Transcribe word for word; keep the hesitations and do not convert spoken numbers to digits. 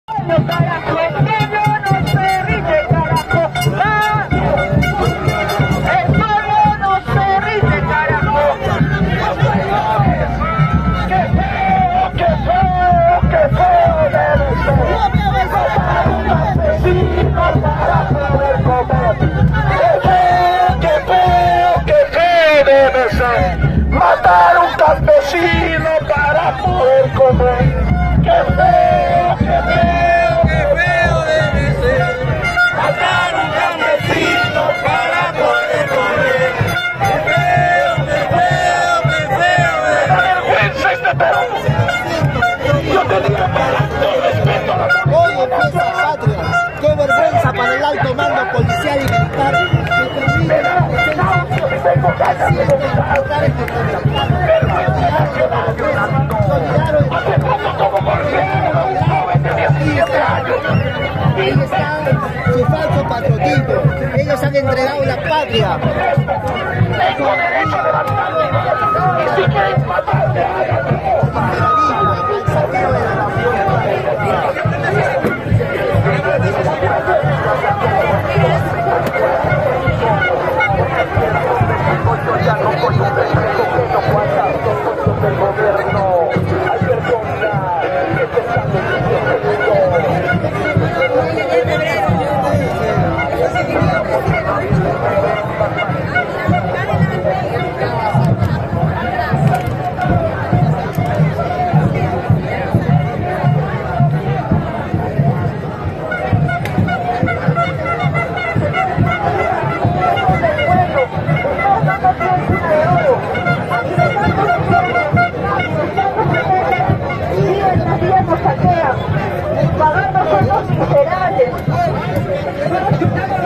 Matar un campesino para poder comer. ¡Qué feo, qué feo, qué feo debe ser! Matar un campesino para poder comer. ¡Qué feo, qué feo, qué feo debe ser! ¡Qué vergüenza este perro! Yo tendría todo respeto a la policía. Hoy empieza Patria. ¡Qué vergüenza para el alto mando policial y militar! Ahí está su falso patriotismo. Ellos han entregado la patria. Tengo derecho a levantarme y si quieren matarme, pagando sueldos miserables.